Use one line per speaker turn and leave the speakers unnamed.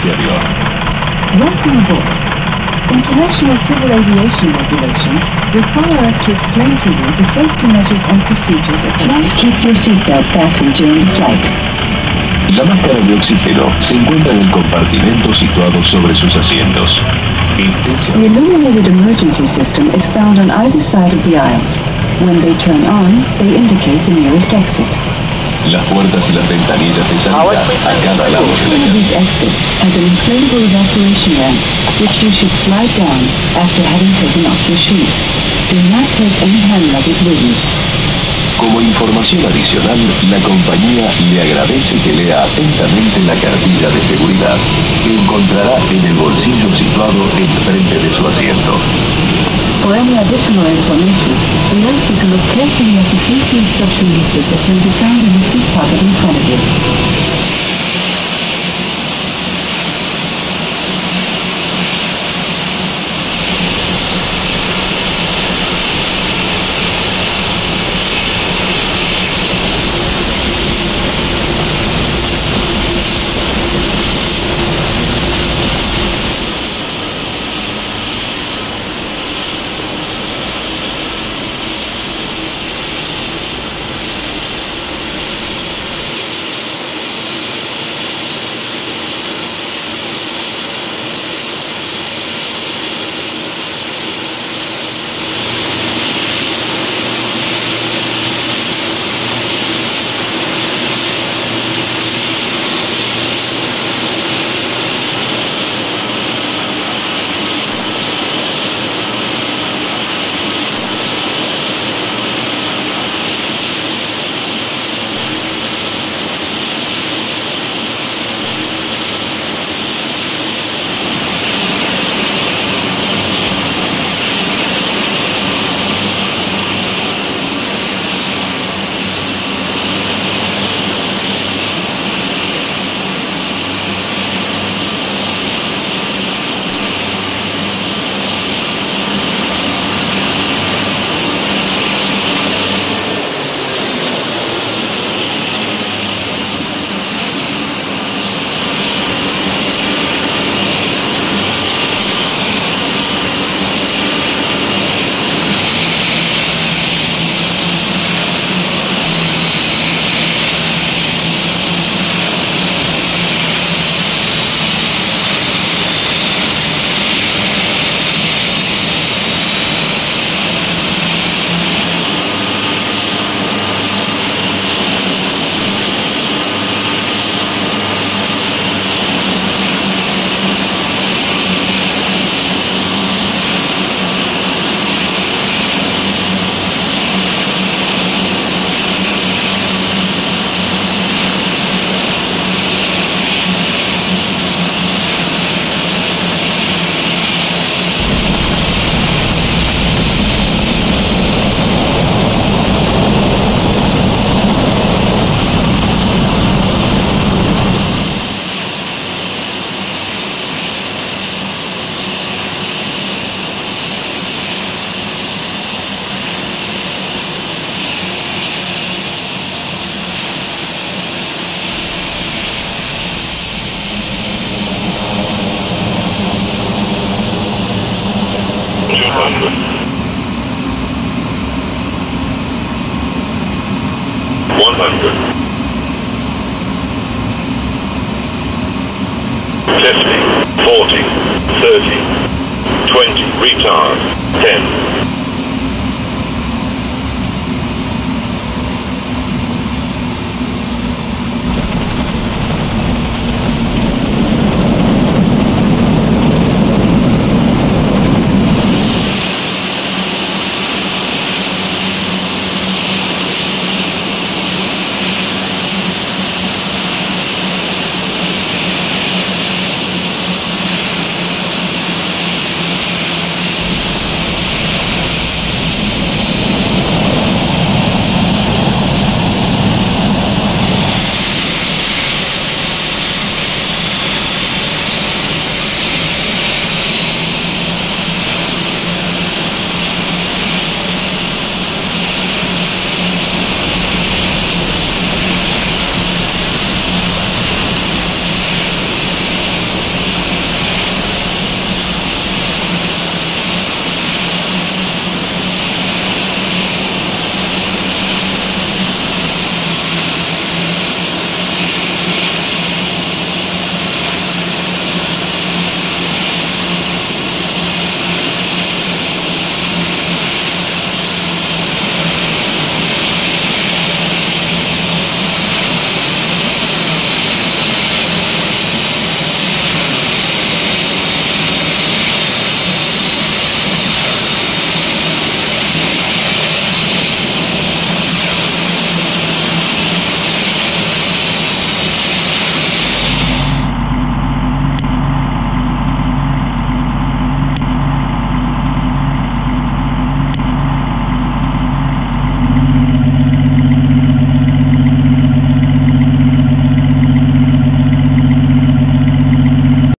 exterior.
Welcome aboard. International civil aviation regulations require us to explain to you the safety measures and procedures of please keep your seatbelt fastened during the flight.
La máscara de oxígeno se encuentra en el compartimento situado sobre sus asientos.
The illuminated emergency system is found on either side of the aisles. When they turn on, they indicate the nearest exit.
Las puertas y las ventanillas de salida a cada lado de la
One of
cabina.
these exits has an inflatable evacuation ramp, which you should slide down after having taken off your shoes. Do not take any hand luggage with you.
Como información adicional, la compañía le agradece que lea atentamente la cartilla de seguridad que encontrará en el bolsillo situado enfrente de su asiento.
For any additional information, we urge you to look carefully at the safety instruction leaflet that can be found in the seat pocket in front of you.
Testing. 40, 30, 20, retard, 10.